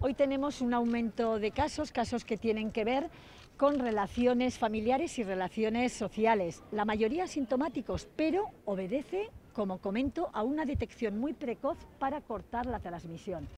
Hoy tenemos un aumento de casos que tienen que ver con relaciones familiares y relaciones sociales, la mayoría asintomáticos, pero obedece, como comento, a una detección muy precoz para cortar la transmisión.